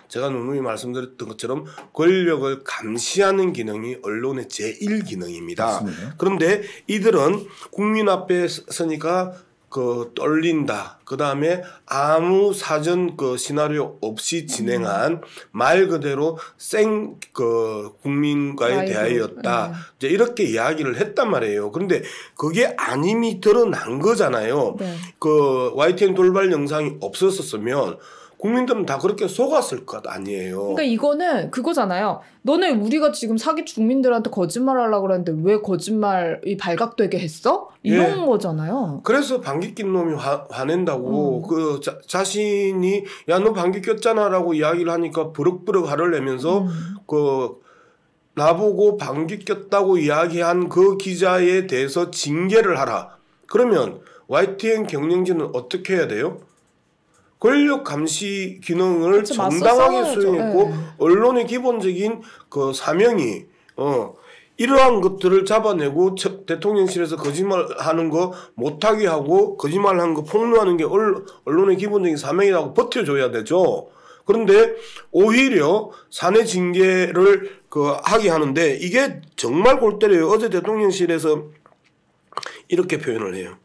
제가 누누이 말씀드렸던 것처럼 권력을 감시하는 기능이 언론의 제1기능입니다. 맞습니다. 그런데 이들은 국민 앞에 서니까 떨린다. 그 다음에 아무 사전 시나리오 없이 진행한 말 그대로 국민과의 대화였다. 이제 이렇게 이야기를 했단 말이에요. 그런데 그게 아님이 드러난 거잖아요. 네. YTN 돌발 영상이 없었으면 국민들은 다 그렇게 속았을 것 아니에요. 그러니까 이거는 그거잖아요. 너네 우리가 지금 사기 국민들한테 거짓말하려고 그랬는데 왜 거짓말이 발각되게 했어? 이런 거잖아요. 그래서 방귀 낀 놈이 화낸다고 자신이 야 너 방귀 꼈잖아라고 이야기를 하니까 버럭버럭 화를 내면서 나보고 방귀 꼈다고 이야기한 그 기자에 대해서 징계를 하라. 그러면 YTN 경영진은 어떻게 해야 돼요? 권력 감시 기능을 정당하게 수행했고 언론의 기본적인 사명이 이러한 것들을 잡아내고 대통령실에서 거짓말하는 거 못하게 하고 거짓말하는 거 폭로하는 게 언론의 기본적인 사명이라고 버텨줘야 되죠. 그런데 오히려 사내 징계를 하게 하는데 이게 정말 골 때려요. 어제 대통령실에서 이렇게 표현을 해요.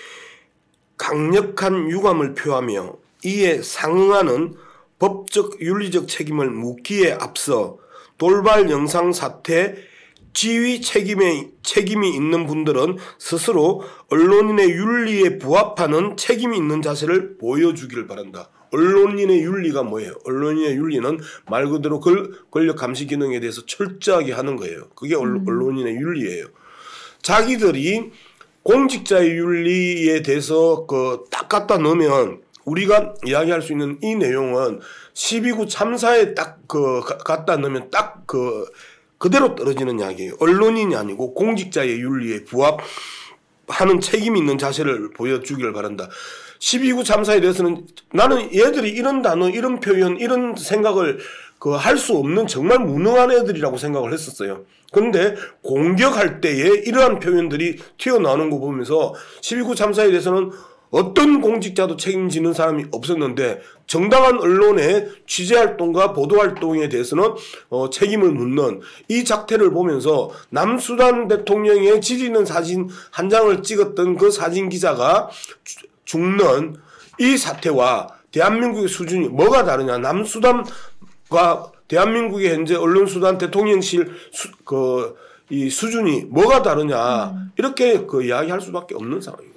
강력한 유감을 표하며 이에 상응하는 법적 윤리적 책임을 묻기에 앞서 돌발 영상 사태 지휘 책임이 있는 분들은 스스로 언론인의 윤리에 부합하는 책임이 있는 자세를 보여주기를 바란다. 언론인의 윤리가 뭐예요? 언론인의 윤리는 말 그대로 권력 감시 기능에 대해서 철저하게 하는 거예요. 그게 언론인의 윤리예요. 자기들이 공직자의 윤리에 대해서 딱 갖다 넣으면 우리가 이야기할 수 있는 이 내용은 12구 참사에 딱 갖다 넣으면 딱 그대로 떨어지는 이야기예요. 언론인이 아니고 공직자의 윤리에 부합하는 책임 있는 자세를 보여주기를 바란다. 12구 참사에 대해서는 나는 얘들이 이런 단어, 이런 표현, 이런 생각을 할 수 없는 정말 무능한 애들이라고 생각을 했었어요. 그런데 공격할 때에 이러한 표현들이 튀어나오는 거 보면서 12구 참사에 대해서는 어떤 공직자도 책임지는 사람이 없었는데 정당한 언론의 취재활동과 보도활동에 대해서는 책임을 묻는 이 작태를 보면서 남수단 대통령의 지리 있는 사진 한 장을 찍었던 그 사진 기자가 죽는 이 사태와 대한민국의 수준이 뭐가 다르냐. 남수단과 대한민국의 현재 언론수단 대통령실 이 수준이 뭐가 다르냐. 이렇게 이야기할 수밖에 없는 상황이거든요.